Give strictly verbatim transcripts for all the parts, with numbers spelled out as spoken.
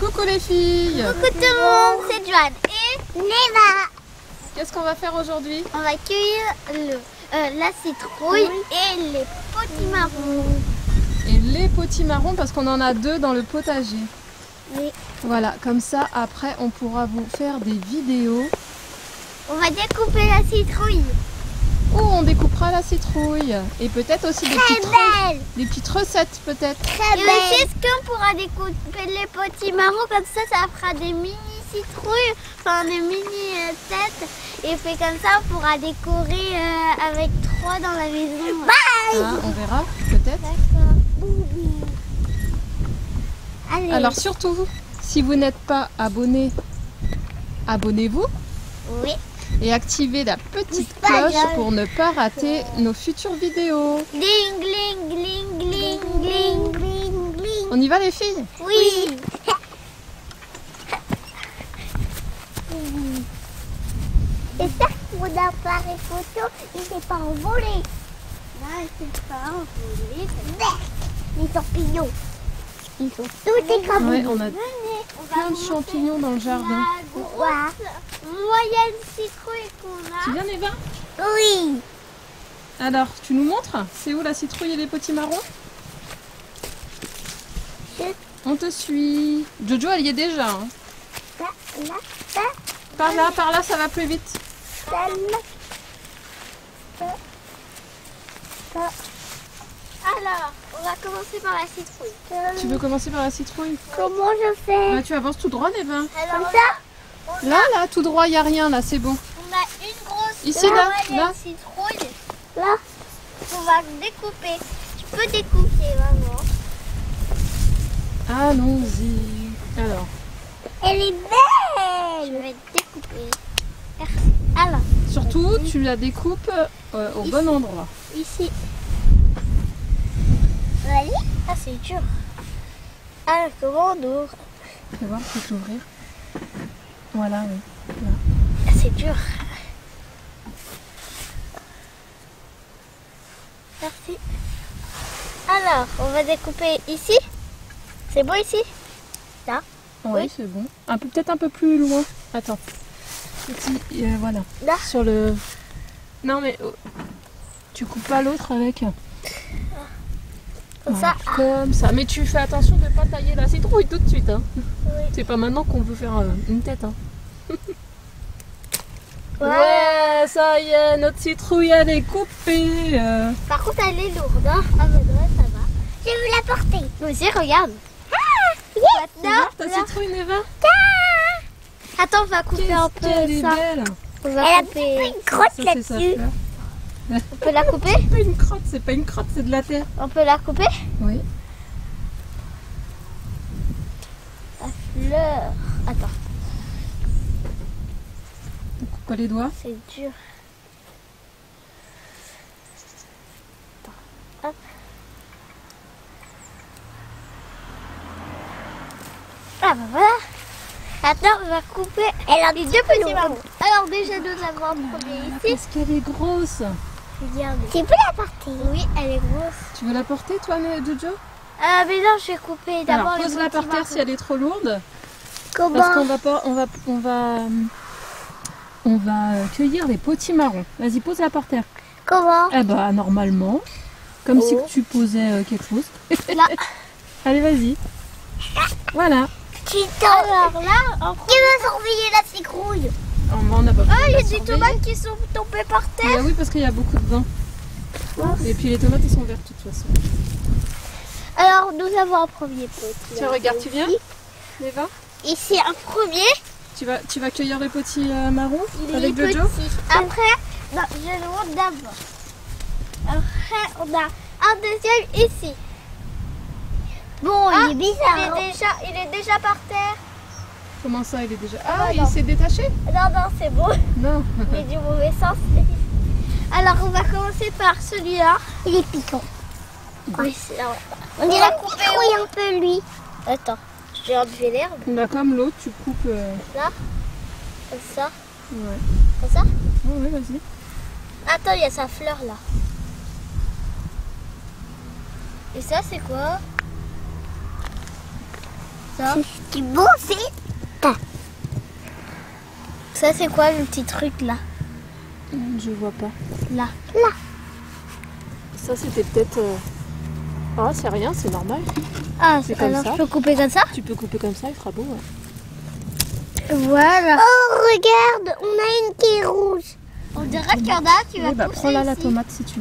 Coucou les filles. Coucou tout le monde, c'est Joanne et Neva. Qu'est-ce qu'on va faire aujourd'hui? On va cueillir le, euh, la citrouille oui. et les potimarrons. Et les potimarrons parce qu'on en a deux dans le potager. Oui. Voilà, comme ça après on pourra vous faire des vidéos. On va découper la citrouille. Oh, on découpera la citrouille. Et peut-être aussi des petites, belle. des petites recettes peut-être. Très belle. Et aussi, est-ce qu'on pourra découper les potimarrons comme ça, ça fera des mini citrouilles, enfin des mini euh, têtes. Et fait comme ça, on pourra décorer euh, avec trois dans la maison. Bye. Ah, on verra peut-être. D'accord. Allez. Alors surtout, si vous n'êtes pas abonné, abonnez-vous. Oui. Et activez la petite cloche pour ne pas rater nos futures vidéos. Gling, gling, gling, gling, gling, gling, gling. On y va les filles? Oui. J'espère que mon appareil photo, il s'est pas envolé. Non, il s'est pas envolé. Les champignons. Ils sont tous écrasés. Ouais, on a plein de champignons dans le jardin. La moyenne citrouille qu'on a. Tu viens Eva? Oui. Alors, tu nous montres? C'est où la citrouille et les potimarrons? Je... On te suit. Jojo, elle y est déjà. Hein. Là, là, là. Par là, par là, ça va plus vite. Là, là. Ça. Ça. Alors, on va commencer par la citrouille. Tu veux commencer par la citrouille? Comment je fais? Bah, tu avances tout droit, Eva. Comme ça? Là, là, tout droit, il n'y a rien, là, c'est bon. On a une grosse Ici, là, là. citrouille. Là. On va découper. Tu peux découper, maman. Allons-y. Alors. Elle est belle. Je vais découper. Alors. Surtout, tu la découpes euh, au Ici. bon endroit. Ici. Voyez? Ah, c'est dur. Alors, comment on ouvre? Tu vas voir, je peux t'ouvrir. Voilà, oui. Là. Ah, c'est dur. Merci. Alors, on va découper ici. C'est bon ici? Là? Oui, Oui. c'est bon. Un peu, peut-être un peu plus loin. Attends. Petit, euh, voilà. Là? Sur le. Non mais oh. Tu coupes pas l'autre avec. Comme Voilà, ça. Comme ça. Mais tu fais attention de ne pas tailler la citrouille tout de suite. Hein. Oui. C'est pas maintenant qu'on veut faire euh, une tête. Hein. Ouais. Ouais, ça y est, notre citrouille elle est coupée. euh. Par contre, elle est lourde. Hein? Ah, mais ouais, ça va. Je vais la porter. Moi aussi, regarde. Ah, yes. Tu vois ta citrouille, Neva? Attends, on va couper un peu Elle est ça. belle. On va Elle couper. a une crotte Ça, c'est sa là-dessus. fleur. On peut la couper? C'est pas une crotte, c'est pas une crotte, c'est de la terre. On peut la couper? Oui. La fleur. Attends, On coupe pas les doigts. c'est dur. Attends. Hop. Ah bah voilà. Maintenant, on va couper Elle a les deux petits marrons. Alors déjà, nous avons un premier ici. Parce qu'elle est grosse. Regardez. Tu peux la porter? Oui, elle est grosse. Tu veux la porter toi, Jojo? Ah mais non, je vais couper d'abord Alors les pose-la petits par terre marrons. si elle est trop lourde. Comment? Parce qu'on va pas, on va, on va, on va cueillir les potimarrons. Vas-y, pose-la par terre. Comment? Eh bah normalement, comme si Oh. tu posais euh, quelque chose. Là. Allez, vas-y. Voilà. Tu t'en... Alors là, en Qui veut surveiller la citrouille? Oh, on n'a pas besoin ah, de il y la a des surveiller. tomates qui sont tombées par Ah, terre. oui, parce qu'il y a beaucoup de vent. Et puis les tomates, elles sont vertes de toute façon. Alors, nous avons un premier pot. Tiens, regarde, tu viens, Neva? Ici, un premier. Tu vas, tu vas cueillir les petits euh, marrons Il avec est Jojo? petit. Après, non, je le montre d'abord. Après, on a un deuxième ici. Bon, Ah, il est bizarre. Il est déjà, il est déjà par terre. Comment ça, il est déjà... Ah, Ah, il non. s'est détaché? Non, non, c'est bon. Non. Il est du mauvais sens. Alors, on va commencer par celui-là. Il est piquant. Oui, c'est là. On On dirait va la couper citrouille un peu, lui. Attends, je vais enlever l'herbe. Bah, comme l'autre, tu coupes... euh, Là, comme ça, Ouais. comme ça. Ouais, ouais, vas-y. Attends, il y a sa fleur là. Et ça, c'est quoi? Ça, C'est bon, c'est ça c'est quoi le petit truc là? Je vois pas. Là. là. Ça, c'était peut-être... euh, Ah, c'est rien, c'est normal. Ah, C'est comme alors ça. je peux couper comme ça? Tu peux couper comme ça, il fera beau. Ouais. Voilà. Oh, regarde, on a une qui est rouge. On dirait qu'il y en a, tu vas Oui, bah, pousser prends là la ici. tomate si tu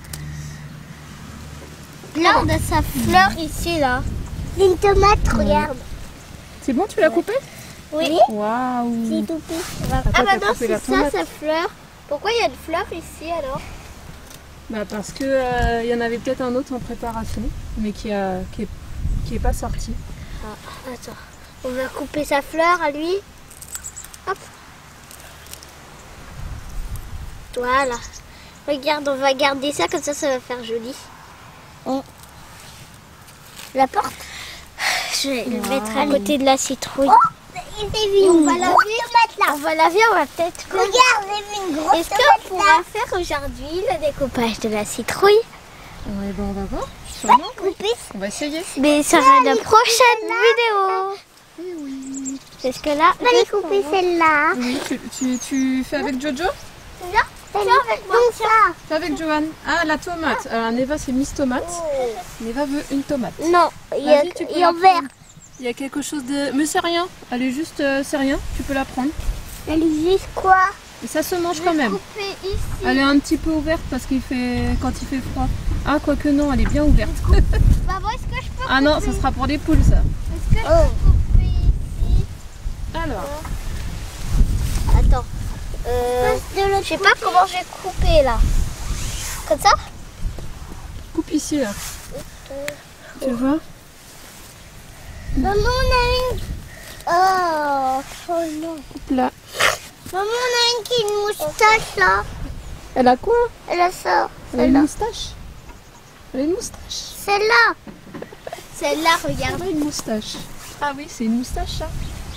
veux. Là, on a sa fleur ici, là. C'est une tomate, regarde. C'est bon, tu l'as coupé? Oui. Waouh. C'est tout petit. Ah t'as bah non, coupé c'est la ça, tomate. sa fleur. Pourquoi il y a une fleur ici, alors? Bah parce que euh, il y en avait peut-être un autre en préparation, mais qui a qui est, qui est pas sorti. Ah, attends. On va couper sa fleur à lui. Hop. Voilà. Regarde, on va garder ça, comme ça, ça va faire joli. On la porte. Je vais le Wow. mettre à côté de la citrouille. Oh, j'ai vu Et on une va grosse laver. tomate là. On va laver, on va peut-être... Regarde, j'ai vu une grosse Est-ce qu'on tomate là. pourra faire aujourd'hui le découpage de la citrouille? Ouais, bah on va voir. Sûrement. Couper. On va essayer. Mais ça sera la prochaine vidéo. Eh oui. Parce que là, On va les couper celle-là. Oui, tu, tu, tu fais avec Jojo? Là, Celle-là. avec moi. Donc ça. Fais avec Johan. Ah, la tomate. Alors Neva, c'est Miss Tomate. Neva veut une tomate. Non, il y a, Vas-y, tu peux il y a la vert. prendre. Il y a quelque chose de... Mais c'est rien. Elle est juste... euh, c'est rien. Tu peux la prendre. Elle existe quoi? Et ça se mange quand même. Couper ici. Elle est un petit peu ouverte parce qu'il fait... quand il fait froid. Ah, quoique non, elle est bien ouverte. Maman, est-ce que je peux Ah non, ça sera pour les poules, ça. Est-ce que je Oh. peux couper ici? Alors, Attends. Euh, je sais pas comment je vais couper là. Comme ça? coupe ici, là. Tu vois? Maman, on a une. Oh, oh non. Coupe là. Maman, on a une qui a une moustache là. Elle a quoi? Elle a ça. Elle a une Celle-là. moustache. Elle a une moustache. Celle-là. Celle-là, regarde. Elle a une moustache. Ah oui, c'est une moustache, ça.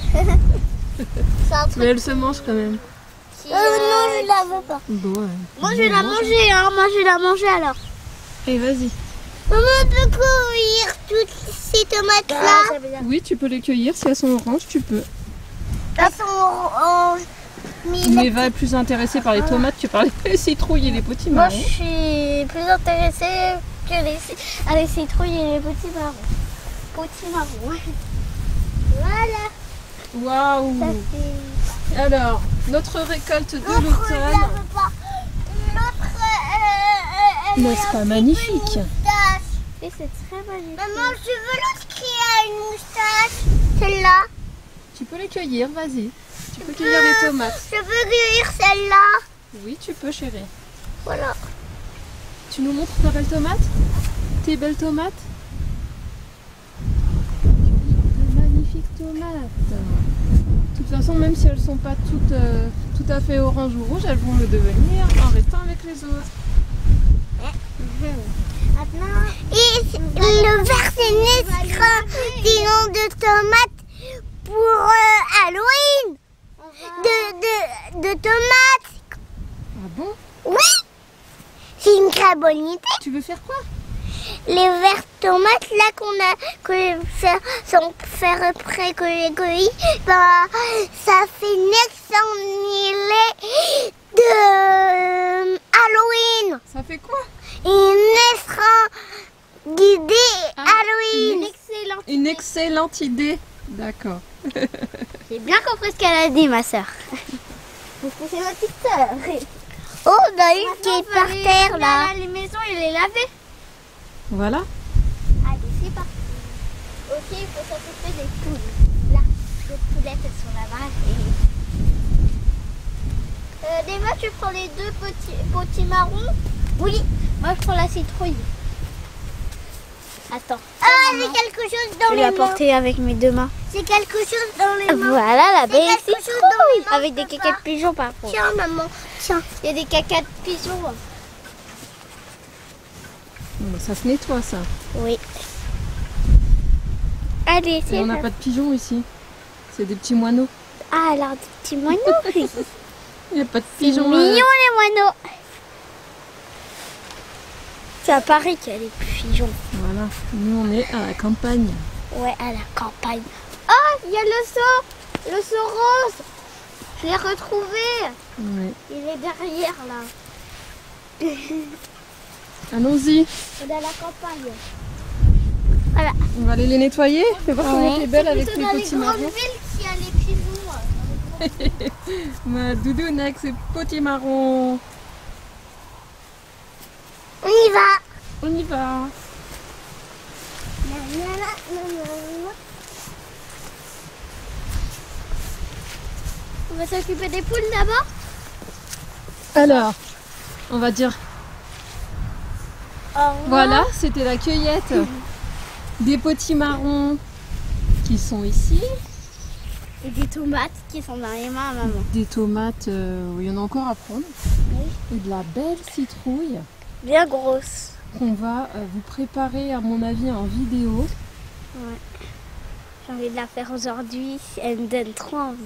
C'est un truc Mais elle se mange quand même. qui, Oh euh, non, je la veux pas. Bon, ouais. Moi, je vais la manger, hein. Moi, je vais la manger alors. Et vas-y. Maman, on peut cueillir toutes ces tomates Ah, là. ça veut dire- Oui, tu peux les cueillir. Si elles sont oranges, tu peux. Elles sont oranges. Mais la- Neva est plus intéressée par les tomates que par les citrouilles et les petits Moi, marrons. je suis plus intéressée que les, à les citrouilles et les petits marrons. Petits marrons. Voilà. Waouh. Ça fait... Alors, notre récolte de L'autre, je la l'automne. veux pas. L'autre, euh, elle N'est-ce a pas une magnifique? moustache. Et c'est très magnifique. Maman, je veux l'autre qui a une moustache. Celle-là. Tu peux les cueillir, vas-y. Tu peux cueillir les tomates. Je veux cueillir celle-là. Oui, tu peux, chérie. Voilà. Tu nous montres ta belle tomate? Tes belles tomates? De magnifiques tomates. De toute façon, même si elles sont pas toutes euh, tout à fait orange ou rouge, elles vont le devenir en restant avec les autres. Maintenant. Et le vert, c'est Nestra, des noms de tomates pour euh, Halloween. De, de, de tomates. Ah bon? Oui. C'est une très bonne idée. Tu veux faire quoi? Les vertes tomates là qu'on a que j'ai fait sans faire près que j'ai cueilli, bah, ça fait neuf cent mille de Halloween. Ça fait quoi? Une Nestra guidée Ah, Halloween. Excellent. Une excellente idée. D'accord. J'ai bien compris ce qu'elle a dit, ma soeur. Parce que c'est ma petite soeur. Oh, on a une qui est par terre là. Les maisons, il est lavé. Voilà. Allez, c'est parti. Ok, il faut s'occuper des poules. Là, les poulettes, elles sont là-bas. Et... Euh, Neva, tu prends les deux petits, petits marrons? Oui. Moi, je prends la citrouille. Attends. Ah, j'ai quelque chose dans Je vais les la mains. porter avec mes deux mains. C'est quelque chose dans les mains. Voilà la belle quelque chose citrouille. dans mes mains, Avec des papa. caca de pigeons par contre. Tiens, maman. Tiens. Il y a des caca de pigeons. Bon, ça se nettoie, ça. Oui. Allez, Et c'est on n'a bon. pas de pigeons ici. C'est des petits moineaux. Ah, alors des petits moineaux. Il n'y a pas de C'est pigeons. mignon euh, les moineaux. C'est à Paris qu'il y a des pigeons. Voilà. Nous, on est à la campagne. Ouais, à la campagne. Oh, il y a le seau, le seau rose. Je l'ai retrouvé. Ouais. Il est derrière là. Allons-y. On est à la campagne. Voilà. On va aller les nettoyer. Fais voir comme elle est belle C'est avec plutôt les dans les petits grandes marrons. villes qu'il y a les pigeons. Ma doudoune avec ses petits marrons. On y va. On y va. On va s'occuper des poules d'abord. Alors, on va dire Au revoir. voilà, c'était la cueillette des petits marrons qui sont ici. Et des tomates qui sont dans les mains à maman. Des tomates, euh, où il y en a encore à prendre. Et de la belle citrouille Bien grosse. qu'on va euh, vous préparer à mon avis en vidéo. Ouais. J'ai envie de la faire aujourd'hui. Elle me donne trop envie.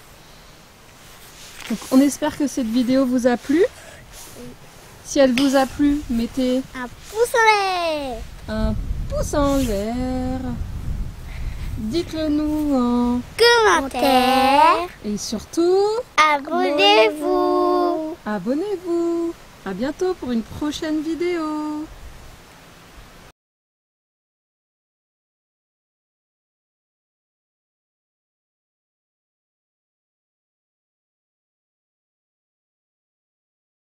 Donc on espère que cette vidéo vous a plu. Si elle vous a plu, mettez Un pouce en l'air. un pouce en l'air. Dites-le nous en... Commentaire. Et surtout, Abonnez-vous. abonnez-vous. À bientôt pour une prochaine vidéo.